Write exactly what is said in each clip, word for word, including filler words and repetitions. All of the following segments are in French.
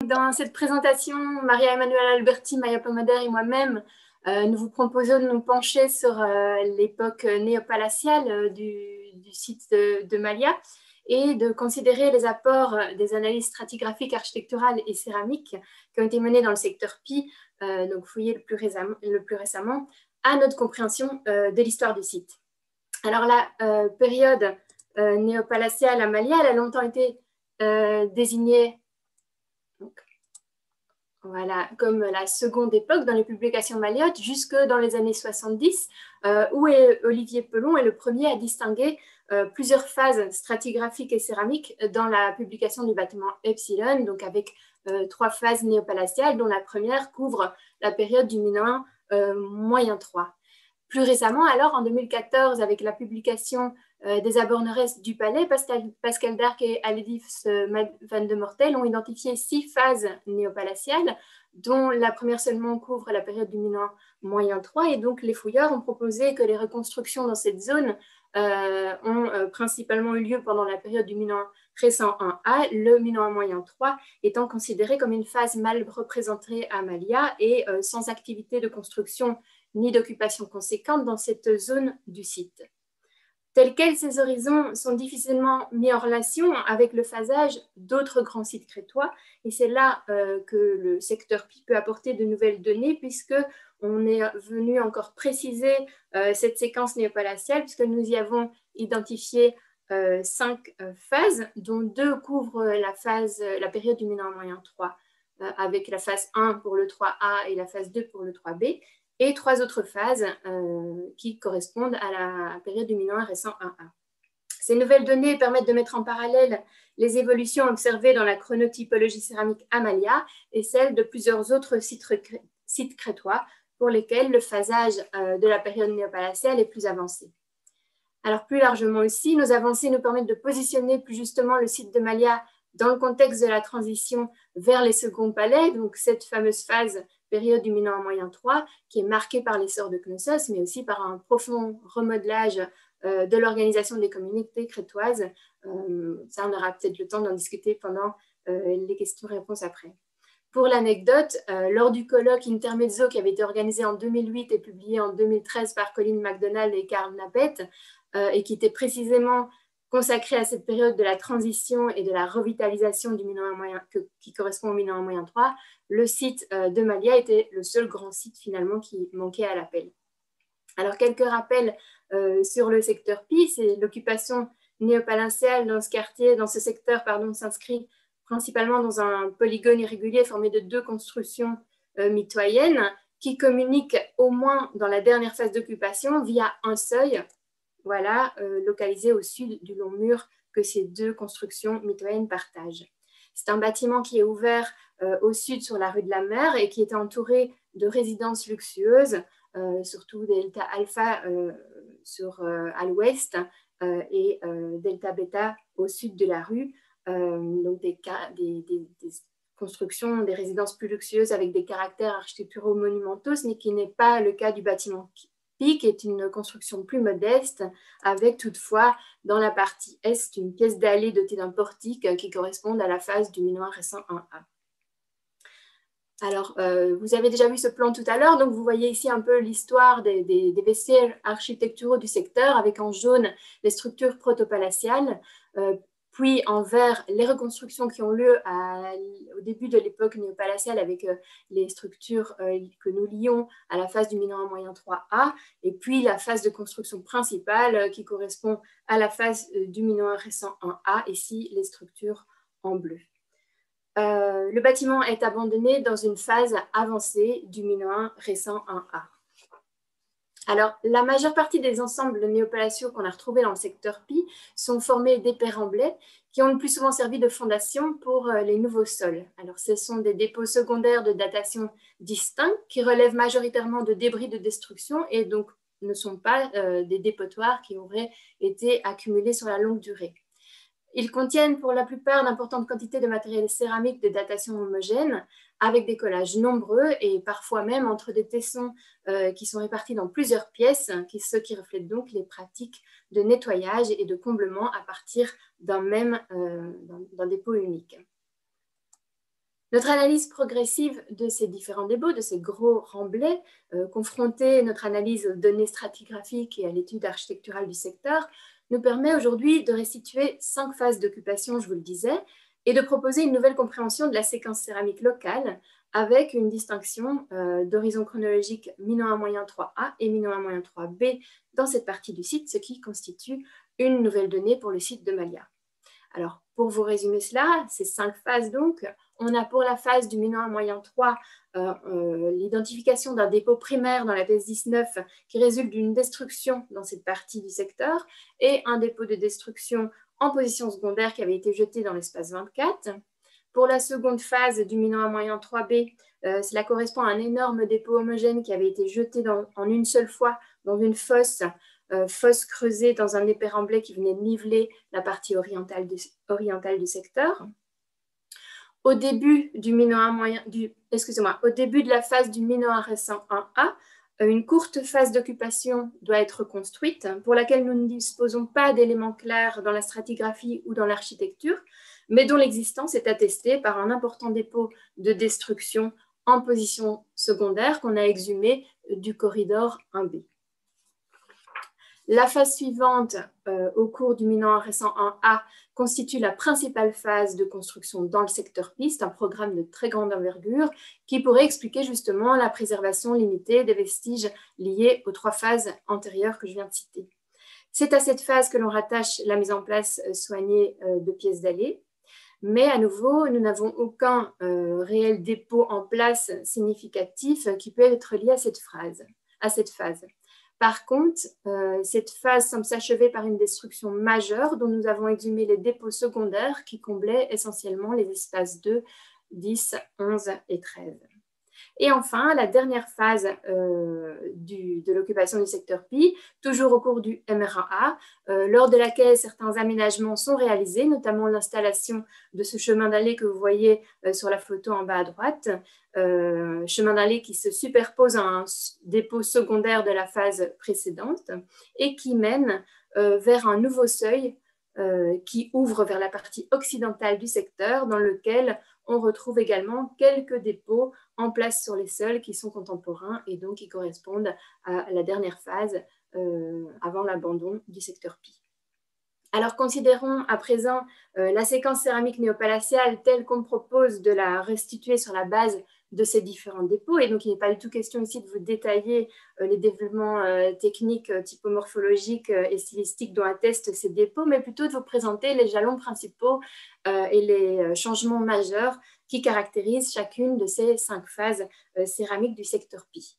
Dans cette présentation, Maria Emanuela Alberti, Maya Pomader et moi-même, euh, nous vous proposons de nous pencher sur euh, l'époque néopalatiale euh, du, du site de, de Malia et de considérer les apports des analyses stratigraphiques, architecturales et céramiques qui ont été menées dans le secteur Pi, euh, donc fouillé le plus, récemment, le plus récemment, à notre compréhension euh, de l'histoire du site. Alors la euh, période euh, néopalatiale à Malia, elle a longtemps été euh, désignée donc, voilà, comme la seconde époque dans les publications Maliotte, jusque dans les années soixante-dix, euh, où Olivier Pelon est le premier à distinguer euh, plusieurs phases stratigraphiques et céramiques dans la publication du bâtiment Epsilon, donc avec euh, trois phases néopalatiales, dont la première couvre la période du Minoen euh, moyen trois. Plus récemment, alors, en deux mille quatorze, avec la publication euh, des Aborneresses du Palais, Pascal, Pascal Darc et Aledif Van de Mortel ont identifié six phases néopalatiales, dont la première seulement couvre la période du Minoen moyen trois. Et donc, les fouilleurs ont proposé que les reconstructions dans cette zone euh, ont euh, principalement eu lieu pendant la période du Minoen récent un A, le Minoen moyen trois étant considéré comme une phase mal représentée à Malia et euh, sans activité de construction ni d'occupation conséquente dans cette zone du site. Tels quels, ces horizons sont difficilement mis en relation avec le phasage d'autres grands sites crétois, et c'est là euh, que le secteur Pi peut apporter de nouvelles données, puisqu'on est venu encore préciser euh, cette séquence néopalatiale, puisque nous y avons identifié euh, cinq euh, phases, dont deux couvrent la, phase, la période du Minoen moyen trois, euh, avec la phase un pour le trois A et la phase deux pour le trois B, et trois autres phases euh, qui correspondent à la période du Minoen récent un A. Ces nouvelles données permettent de mettre en parallèle les évolutions observées dans la chronotypologie céramique à Malia et celles de plusieurs autres sites, sites crétois pour lesquels le phasage euh, de la période néopalatiale est plus avancé. Alors plus largement aussi, nos avancées nous permettent de positionner plus justement le site de Malia dans le contexte de la transition vers les seconds palais, donc cette fameuse phase période du Minoen moyen trois, qui est marquée par l'essor de Knossos, mais aussi par un profond remodelage euh, de l'organisation des communautés crétoises. Euh, ça, on aura peut-être le temps d'en discuter pendant euh, les questions-réponses après. Pour l'anecdote, euh, lors du colloque Intermezzo qui avait été organisé en deux mille huit et publié en deux mille treize par Colin MacDonald et Karl Napet, euh, et qui était précisément consacré à cette période de la transition et de la revitalisation du Minoen moyen, que, qui correspond au Minoen moyen trois, le site euh, de Malia était le seul grand site finalement qui manquait à l'appel. Alors quelques rappels euh, sur le secteur Pi, c'est l'occupation néopalatiale dans ce quartier, dans ce secteur, pardon, s'inscrit principalement dans un polygone irrégulier formé de deux constructions euh, mitoyennes qui communiquent au moins dans la dernière phase d'occupation via un seuil, voilà, euh, localisé au sud du long mur que ces deux constructions mitoyennes partagent. C'est un bâtiment qui est ouvert euh, au sud sur la rue de la Mer et qui est entouré de résidences luxueuses, euh, surtout Delta Alpha euh, sur, euh, à l'ouest euh, et euh, Delta Beta au sud de la rue. Euh, donc des, des, des, des constructions, des résidences plus luxueuses avec des caractères architecturaux monumentaux, ce qui n'est pas le cas du bâtiment Pi, qui est une construction plus modeste, avec toutefois dans la partie est une pièce d'allée dotée d'un portique qui correspond à la phase du Minoen récent un A. Alors, euh, vous avez déjà vu ce plan tout à l'heure, donc vous voyez ici un peu l'histoire des, des, des vestiges architecturaux du secteur, avec en jaune les structures protopalatiales, euh, puis en vert les reconstructions qui ont lieu à, au début de l'époque néopalatiale avec euh, les structures euh, que nous lions à la phase du Minoen moyen trois A, et puis la phase de construction principale euh, qui correspond à la phase euh, du Minoen récent un A, ici les structures en bleu. Euh, le bâtiment est abandonné dans une phase avancée du Minoen récent un A. Alors, la majeure partie des ensembles néopalatiaux qu'on a retrouvés dans le secteur Pi sont formés d'épais remblais qui ont le plus souvent servi de fondation pour euh, les nouveaux sols. Alors, ce sont des dépôts secondaires de datation distincts qui relèvent majoritairement de débris de destruction et donc ne sont pas euh, des dépotoirs qui auraient été accumulés sur la longue durée. Ils contiennent pour la plupart d'importantes quantités de matériel céramique de datation homogène, avec des collages nombreux et parfois même entre des tessons euh, qui sont répartis dans plusieurs pièces, qui, ce qui reflète donc les pratiques de nettoyage et de comblement à partir d'un même euh, d'un dépôt unique. Notre analyse progressive de ces différents dépôts, de ces gros remblais, euh, confronter notre analyse aux données stratigraphiques et à l'étude architecturale du secteur, nous permet aujourd'hui de restituer cinq phases d'occupation, je vous le disais, et de proposer une nouvelle compréhension de la séquence céramique locale avec une distinction euh, d'horizon chronologique minant un moyen trois A et minant un moyen trois B dans cette partie du site, ce qui constitue une nouvelle donnée pour le site de Malia. Alors, pour vous résumer cela, ces cinq phases donc, on a pour la phase du minant un moyen trois euh, euh, l'identification d'un dépôt primaire dans la pièce dix-neuf qui résulte d'une destruction dans cette partie du secteur et un dépôt de destruction en position secondaire qui avait été jeté dans l'espace vingt-quatre. Pour la seconde phase du minant un moyen trois B, euh, cela correspond à un énorme dépôt homogène qui avait été jeté dans, en une seule fois dans une fosse Euh, fosse creusée dans un épais remblai qui venait niveler la partie orientale du, orientale du secteur. Au début du minant un moyen, du, excusez-moi, au début de la phase du minant un récent un A, une courte phase d'occupation doit être construite pour laquelle nous ne disposons pas d'éléments clairs dans la stratigraphie ou dans l'architecture, mais dont l'existence est attestée par un important dépôt de destruction en position secondaire qu'on a exhumé du corridor un B. La phase suivante, euh, au cours du minant récent un A, constitue la principale phase de construction dans le secteur piste, un programme de très grande envergure qui pourrait expliquer justement la préservation limitée des vestiges liés aux trois phases antérieures que je viens de citer. C'est à cette phase que l'on rattache la mise en place soignée euh, de pièces dallées, mais à nouveau, nous n'avons aucun euh, réel dépôt en place significatif qui peut être lié à cette, phrase, à cette phase. Par contre, euh, cette phase semble s'achever par une destruction majeure dont nous avons exhumé les dépôts secondaires qui comblaient essentiellement les espaces deux, dix, onze et treize. Et enfin, la dernière phase euh, du, de l'occupation du secteur Pi, toujours au cours du M R un A, euh, lors de laquelle certains aménagements sont réalisés, notamment l'installation de ce chemin d'allée que vous voyez euh, sur la photo en bas à droite, euh, chemin d'allée qui se superpose à un dépôt secondaire de la phase précédente et qui mène euh, vers un nouveau seuil euh, qui ouvre vers la partie occidentale du secteur dans lequel on retrouve également quelques dépôts en place sur les sols qui sont contemporains et donc qui correspondent à la dernière phase euh, avant l'abandon du secteur Pi. Alors considérons à présent euh, la séquence céramique néopalatiale telle qu'on propose de la restituer sur la base de ces différents dépôts. Et donc il n'est pas du tout question ici de vous détailler euh, les développements euh, techniques, euh, typomorphologiques euh, et stylistiques dont attestent ces dépôts, mais plutôt de vous présenter les jalons principaux euh, et les changements majeurs qui caractérisent chacune de ces cinq phases euh, céramiques du secteur Pi.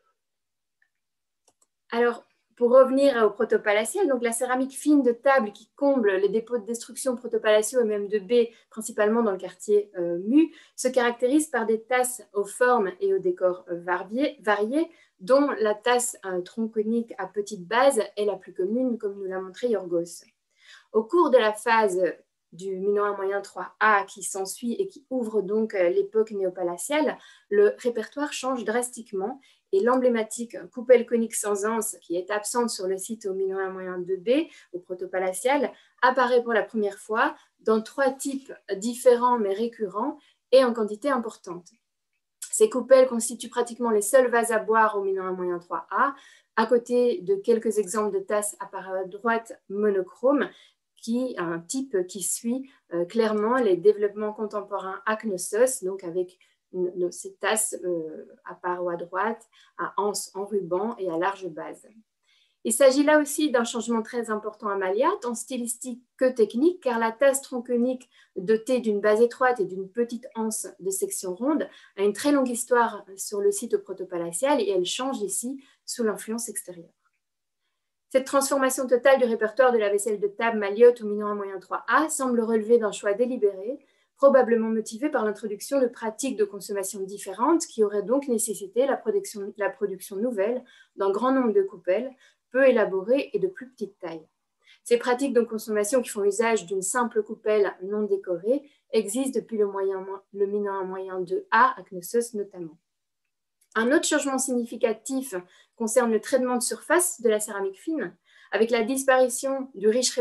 Alors, pour revenir au protopalatial, donc la céramique fine de table qui comble les dépôts de destruction protopalatiaux et même de baies, principalement dans le quartier euh, Mu, se caractérise par des tasses aux formes et aux décors euh, variés, variés, dont la tasse euh, tronconique à petite base est la plus commune, comme nous l'a montré Yorgos. Au cours de la phase du minant un moyen trois A qui s'ensuit et qui ouvre donc l'époque néopalatiale, le répertoire change drastiquement et l'emblématique coupelle conique sans anse, qui est absente sur le site au minant un moyen deux B, au protopalatial, apparaît pour la première fois dans trois types différents mais récurrents et en quantité importante. Ces coupelles constituent pratiquement les seuls vases à boire au minant un moyen trois A, à côté de quelques exemples de tasses à paroi droite monochrome, qui un type qui suit euh, clairement les développements contemporains à Knossos, donc avec une, une, ces tasses euh, à paroi droite, à anse en ruban et à large base. Il s'agit là aussi d'un changement très important à Malia, tant stylistique que technique, car la tasse tronconique dotée d'une base étroite et d'une petite anse de section ronde a une très longue histoire sur le site protopalatial et elle change ici sous l'influence extérieure. Cette transformation totale du répertoire de la vaisselle de table maliote au minant un moyen trois A semble relever d'un choix délibéré, probablement motivé par l'introduction de pratiques de consommation différentes qui auraient donc nécessité la production, la production nouvelle d'un grand nombre de coupelles, peu élaborées et de plus petite taille. Ces pratiques de consommation qui font usage d'une simple coupelle non décorée existent depuis le, moyen, le minant un moyen deux A à Knossos notamment. Un autre changement significatif concerne le traitement de surface de la céramique fine. Avec la disparition du riche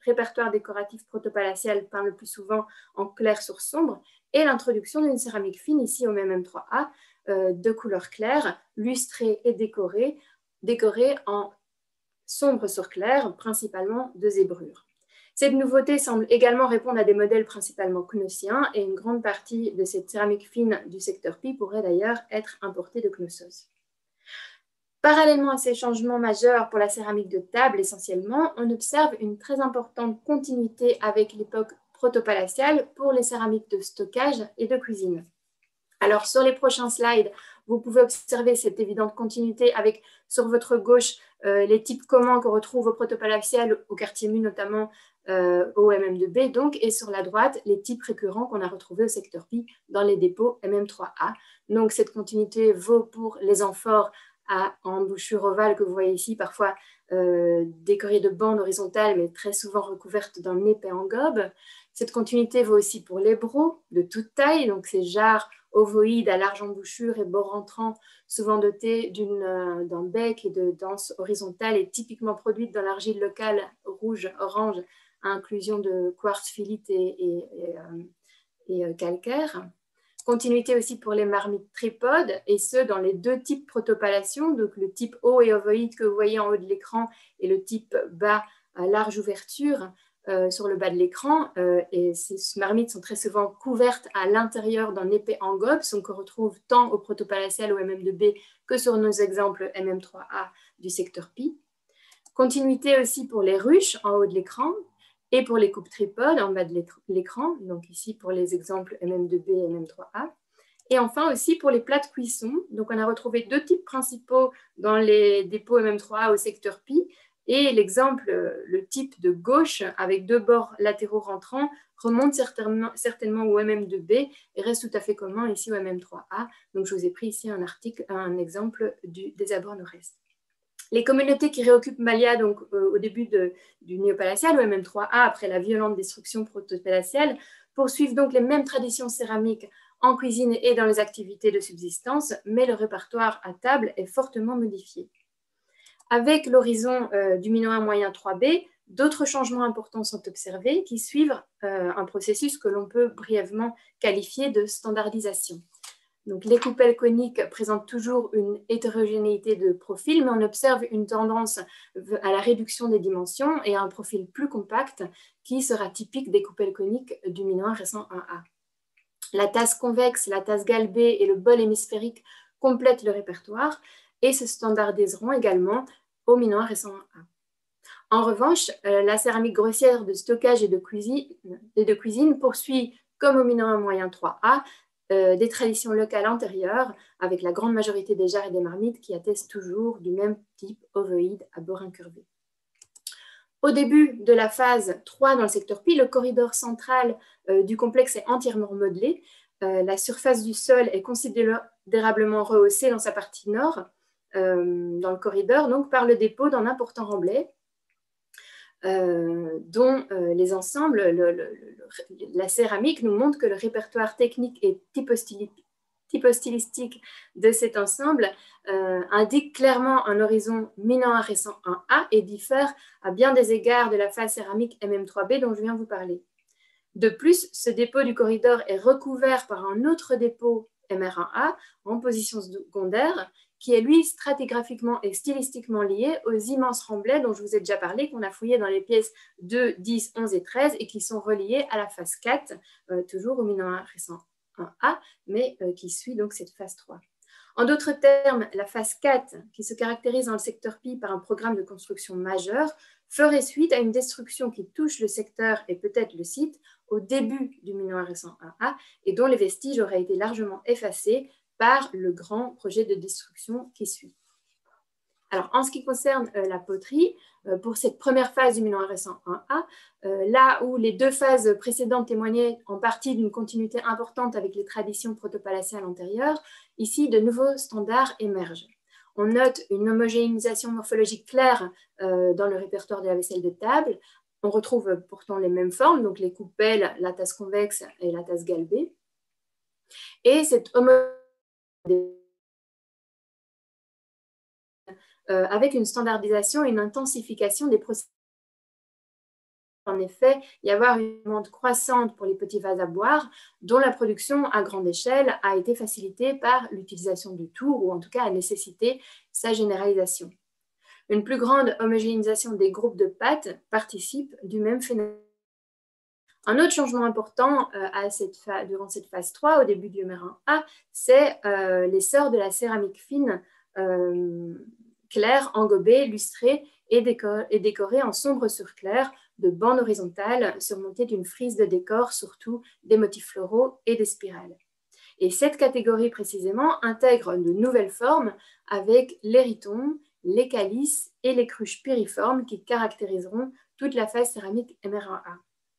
répertoire décoratif protopalatial peint le plus souvent en clair sur sombre, et l'introduction d'une céramique fine, ici au M M trois A, euh, de couleur claire, lustrée et décorée, décorée en sombre sur clair, principalement de zébrure. Cette nouveauté semble également répondre à des modèles principalement cnossiens, et une grande partie de cette céramique fine du secteur Pi pourrait d'ailleurs être importée de Knossos. Parallèlement à ces changements majeurs pour la céramique de table essentiellement, on observe une très importante continuité avec l'époque protopalatiale pour les céramiques de stockage et de cuisine. Alors sur les prochains slides, vous pouvez observer cette évidente continuité avec sur votre gauche euh, les types communs qu'on retrouve au protopalatial, au quartier mu notamment, euh, au M M deux B donc, et sur la droite les types récurrents qu'on a retrouvés au secteur Pi dans les dépôts M M trois A. Donc cette continuité vaut pour les amphores à embouchure ovale que vous voyez ici, parfois euh, décorées de bandes horizontales, mais très souvent recouvertes d'un épais engobe. Cette continuité vaut aussi pour les brocs de toute taille, donc ces jarres ovoïdes à large embouchure et bords rentrants, souvent dotés d'un euh, bec et de danses horizontales et typiquement produites dans l'argile locale rouge-orange à inclusion de quartz, philite et, et, et, euh, et euh, calcaire. Continuité aussi pour les marmites tripodes, et ce, dans les deux types protopalation, donc le type haut et ovoïde que vous voyez en haut de l'écran et le type bas à large ouverture euh, sur le bas de l'écran. Euh, et ces marmites sont très souvent couvertes à l'intérieur d'un épais engobe, donc on retrouve tant au protopalatial ou M M deux B que sur nos exemples M M trois A du secteur Pi. Continuité aussi pour les ruches en haut de l'écran, et pour les coupes tripodes en bas de l'écran, donc ici pour les exemples M M deux B et M M trois A. Et enfin aussi pour les plats de cuisson, donc on a retrouvé deux types principaux dans les dépôts M M trois A au secteur Pi, et l'exemple, le type de gauche avec deux bords latéraux rentrants remonte certainement, certainement au M M deux B et reste tout à fait commun ici au M M trois A. Donc je vous ai pris ici un article, un exemple du, des abords nord-est. Les communautés qui réoccupent Malia donc, euh, au début de, du néopalatial, ou M M trois A, après la violente destruction protopalatiale, poursuivent donc les mêmes traditions céramiques en cuisine et dans les activités de subsistance, mais le répertoire à table est fortement modifié. Avec l'horizon euh, du Minoen moyen trois B, d'autres changements importants sont observés qui suivent euh, un processus que l'on peut brièvement qualifier de standardisation. Donc, les coupelles coniques présentent toujours une hétérogénéité de profil, mais on observe une tendance à la réduction des dimensions et à un profil plus compact qui sera typique des coupelles coniques du Minoen récent un A. La tasse convexe, la tasse galbée et le bol hémisphérique complètent le répertoire et se standardiseront également au Minoen récent un A. En revanche, la céramique grossière de stockage et de cuisine, et de cuisine poursuit, comme au Minoen moyen trois A, Euh, des traditions locales antérieures, avec la grande majorité des jarres et des marmites qui attestent toujours du même type ovoïde à bord incurvé. Au début de la phase trois dans le secteur Pi, le corridor central euh, du complexe est entièrement remodelé. Euh, la surface du sol est considérablement rehaussée dans sa partie nord, euh, dans le corridor, donc par le dépôt d'un important remblai, Euh, dont euh, les ensembles, le, le, le, la céramique nous montre que le répertoire technique et typostylistique de cet ensemble euh, indique clairement un horizon Minoen récent un A et diffère à bien des égards de la phase céramique M M trois B dont je viens vous parler. De plus, ce dépôt du corridor est recouvert par un autre dépôt M R un A en position secondaire qui est lui stratigraphiquement et stylistiquement lié aux immenses remblais dont je vous ai déjà parlé, qu'on a fouillés dans les pièces deux, dix, onze et treize et qui sont reliés à la phase quatre, euh, toujours au Minoen récent un A, mais euh, qui suit donc cette phase trois. En d'autres termes, la phase quatre, qui se caractérise dans le secteur Pi par un programme de construction majeur, ferait suite à une destruction qui touche le secteur et peut-être le site au début du Minoen récent un A et dont les vestiges auraient été largement effacés par le grand projet de destruction qui suit. Alors, en ce qui concerne euh, la poterie, euh, pour cette première phase du Minoen récent un A, euh, là où les deux phases précédentes témoignaient en partie d'une continuité importante avec les traditions protopalatiales antérieures, ici, de nouveaux standards émergent. On note une homogénéisation morphologique claire euh, dans le répertoire de la vaisselle de table. On retrouve pourtant les mêmes formes, donc les coupelles, la tasse convexe et la tasse galbée. Et cette homogénéisation Euh, avec une standardisation et une intensification des processus en effet y avoir une demande croissante pour les petits vases à boire, dont la production à grande échelle a été facilitée par l'utilisation du tour, ou en tout cas a nécessité sa généralisation. Une plus grande homogénéisation des groupes de pâtes participe du même phénomène. Un autre changement important euh, à cette durant cette phase trois, au début du mérin A, c'est euh, l'essor de la céramique fine euh, claire, engobée, lustrée et, décor et décorée en sombre sur clair de bandes horizontales surmontées d'une frise de décor, surtout des motifs floraux et des spirales. Et cette catégorie précisément intègre de nouvelles formes avec les ritons, les calices et les cruches piriformes qui caractériseront toute la phase céramique M R un A.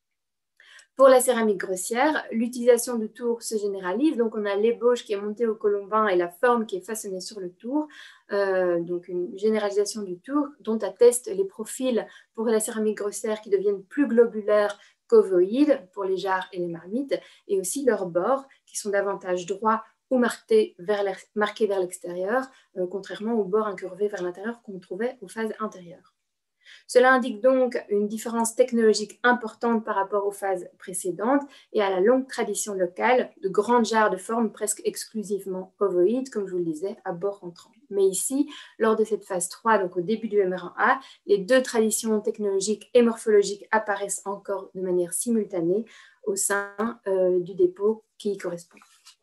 Pour la céramique grossière, l'utilisation du tour se généralise. Donc, on a l'ébauche qui est montée au colombin et la forme qui est façonnée sur le tour. Euh, donc, une généralisation du tour dont attestent les profils pour la céramique grossière qui deviennent plus globulaires qu'ovoïdes pour les jarres et les marmites, et aussi leurs bords qui sont davantage droits ou marqués vers l'extérieur, euh, contrairement aux bords incurvés vers l'intérieur qu'on trouvait aux phases intérieures. Cela indique donc une différence technologique importante par rapport aux phases précédentes et à la longue tradition locale de grandes jarres de forme presque exclusivement ovoïdes, comme je vous le disais, à bord rentrant. Mais ici, lors de cette phase trois, donc au début du M R un A, les deux traditions technologiques et morphologiques apparaissent encore de manière simultanée au sein euh, du dépôt qui y correspond.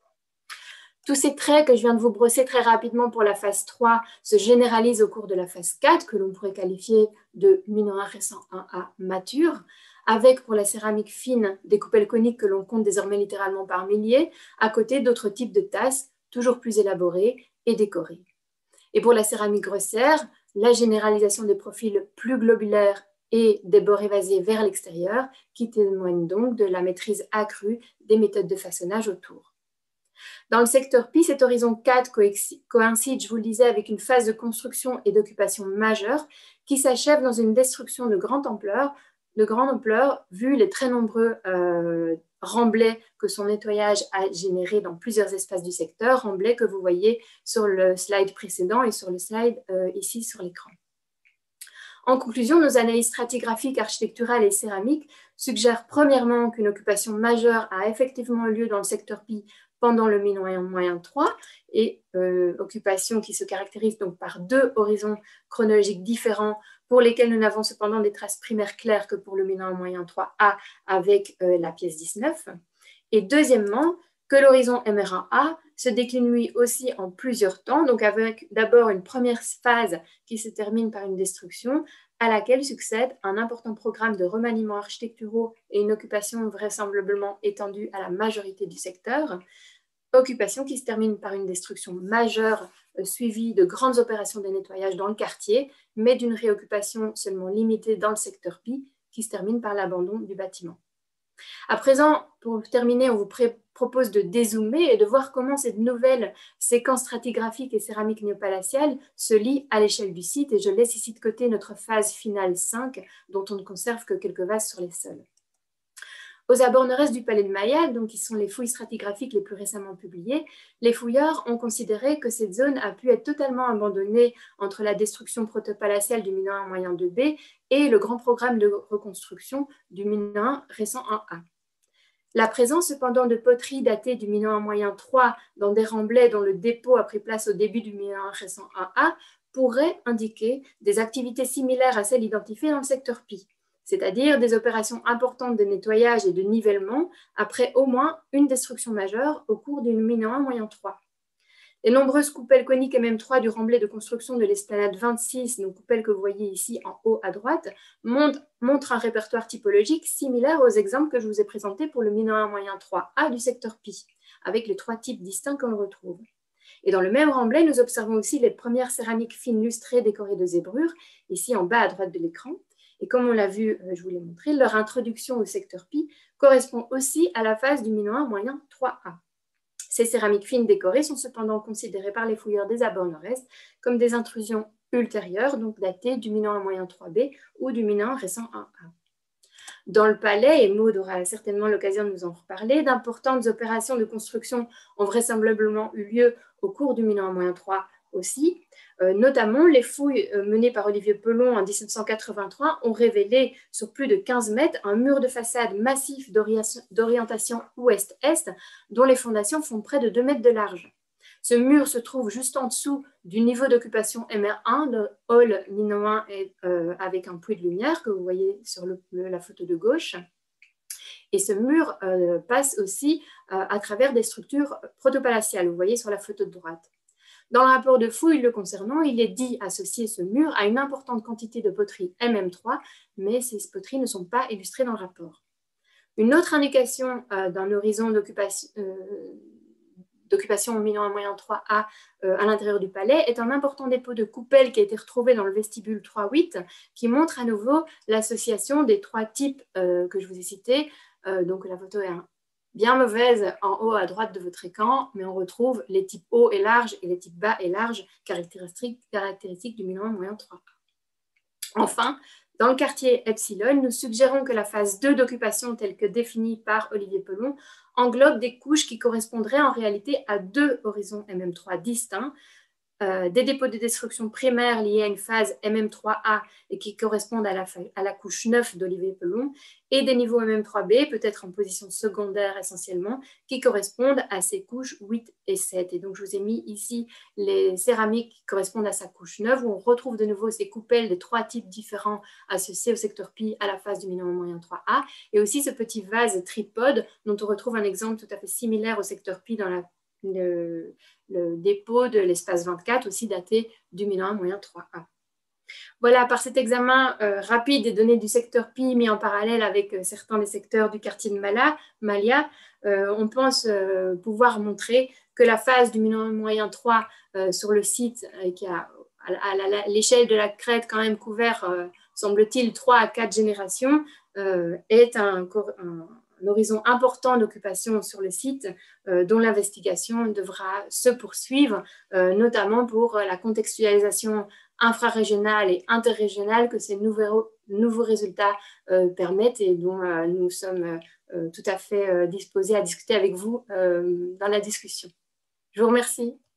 Tous ces traits que je viens de vous brosser très rapidement pour la phase trois se généralisent au cours de la phase quatre, que l'on pourrait qualifier de mino un récent un A mature, avec pour la céramique fine des coupelles coniques que l'on compte désormais littéralement par milliers, à côté d'autres types de tasses toujours plus élaborées et décorées. Et pour la céramique grossière, la généralisation des profils plus globulaires et des bords évasés vers l'extérieur, qui témoignent donc de la maîtrise accrue des méthodes de façonnage autour. Dans le secteur Pi, cet horizon quatre coïncide, je vous le disais, avec une phase de construction et d'occupation majeure qui s'achève dans une destruction de grande ampleur, de grande ampleur vu les très nombreux euh, remblais que son nettoyage a généré dans plusieurs espaces du secteur, remblais que vous voyez sur le slide précédent et sur le slide euh, ici sur l'écran. En conclusion, nos analyses stratigraphiques, architecturales et céramiques suggèrent premièrement qu'une occupation majeure a effectivement lieu dans le secteur Pi pendant le mino moyen trois, et euh, occupation qui se caractérise donc par deux horizons chronologiques différents pour lesquels nous n'avons cependant des traces primaires claires que pour le mino moyen trois A avec euh, la pièce dix-neuf. Et deuxièmement, que l'horizon M R un A se décline lui aussi en plusieurs temps, donc avec d'abord une première phase qui se termine par une destruction, à laquelle succède un important programme de remaniements architecturaux et une occupation vraisemblablement étendue à la majorité du secteur, occupation qui se termine par une destruction majeure euh, suivie de grandes opérations de nettoyage dans le quartier, mais d'une réoccupation seulement limitée dans le secteur Pi, qui se termine par l'abandon du bâtiment. À présent, pour terminer, on vous propose de dézoomer et de voir comment cette nouvelle séquence stratigraphique et céramique néopalatiale se lie à l'échelle du site. Et je laisse ici de côté notre phase finale cinq, dont on ne conserve que quelques vases sur les sols. Aux abords nord-est du palais de Mayal, donc qui sont les fouilles stratigraphiques les plus récemment publiées, les fouilleurs ont considéré que cette zone a pu être totalement abandonnée entre la destruction protopalatiale du mino un moyen deux B et le grand programme de reconstruction du mino un récent un A. La présence cependant de poteries datées du mino un moyen trois dans des remblais dont le dépôt a pris place au début du mino un récent un A pourrait indiquer des activités similaires à celles identifiées dans le secteur Pi, c'est-à-dire des opérations importantes de nettoyage et de nivellement après au moins une destruction majeure au cours du mino un moyen trois. Les nombreuses coupelles coniques M M trois du remblai de construction de l'esplanade vingt-six, nos coupelles que vous voyez ici en haut à droite, montrent un répertoire typologique similaire aux exemples que je vous ai présentés pour le mino un moyen trois A du secteur Pi, avec les trois types distincts qu'on retrouve. Et dans le même remblai, nous observons aussi les premières céramiques fines lustrées décorées de zébrures, ici en bas à droite de l'écran. Et comme on l'a vu, je vous l'ai montré, leur introduction au secteur Pi correspond aussi à la phase du mino un moyen trois A. Ces céramiques fines décorées sont cependant considérées par les fouilleurs des abords nord-est comme des intrusions ultérieures, donc datées du mino un moyen trois B ou du mino un récent un A. Dans le palais, et Maud aura certainement l'occasion de nous en reparler, d'importantes opérations de construction ont vraisemblablement eu lieu au cours du mino un moyen trois aussi. Euh, notamment, les fouilles euh, menées par Olivier Pelon en mille neuf cent quatre-vingt-trois ont révélé sur plus de quinze mètres un mur de façade massif d'orientation ouest-est dont les fondations font près de deux mètres de large. Ce mur se trouve juste en dessous du niveau d'occupation M R un de hall minoen euh, avec un puits de lumière que vous voyez sur le, le, la photo de gauche. Et ce mur euh, passe aussi euh, à travers des structures protopalatiales, vous voyez sur la photo de droite. Dans le rapport de fouille le concernant, il est dit associer ce mur à une importante quantité de poteries M M trois, mais ces poteries ne sont pas illustrées dans le rapport. Une autre indication euh, d'un horizon d'occupation euh, d'occupation au minoen moyen trois A euh, à l'intérieur du palais est un important dépôt de coupelles qui a été retrouvé dans le vestibule trois huit, qui montre à nouveau l'association des trois types euh, que je vous ai cités. Euh, donc la photo est un bien mauvaise en haut à droite de votre écran, mais on retrouve les types haut et large et les types bas et large caractéristiques, caractéristiques du minoen moyen trois. Enfin, dans le quartier Epsilon, nous suggérons que la phase deux d'occupation telle que définie par Olivier Pelon englobe des couches qui correspondraient en réalité à deux horizons M M trois distincts, Euh, des dépôts de destruction primaires liés à une phase M M trois A et qui correspondent à la, à la couche neuf d'Olivier Pelon, et des niveaux M M trois B, peut-être en position secondaire essentiellement, qui correspondent à ces couches huit et sept. Et donc, je vous ai mis ici les céramiques qui correspondent à sa couche neuf, où on retrouve de nouveau ces coupelles des trois types différents associés au secteur Pi à la phase du minoen moyen trois A, et aussi ce petit vase tripode, dont on retrouve un exemple tout à fait similaire au secteur Pi dans la Le, le dépôt de l'espace vingt-quatre, aussi daté du minoen moyen trois A. Voilà, par cet examen euh, rapide des données du secteur Pi mis en parallèle avec euh, certains des secteurs du quartier de Mala, Malia, euh, on pense euh, pouvoir montrer que la phase du minoen moyen trois euh, sur le site, euh, qui a à l'échelle de la crête quand même couvert, euh, semble-t-il, trois à quatre générations, euh, est un, un un horizon important d'occupation sur le site euh, dont l'investigation devra se poursuivre, euh, notamment pour la contextualisation infrarégionale et interrégionale que ces nouveaux, nouveaux résultats euh, permettent et dont euh, nous sommes euh, tout à fait euh, disposés à discuter avec vous euh, dans la discussion. Je vous remercie.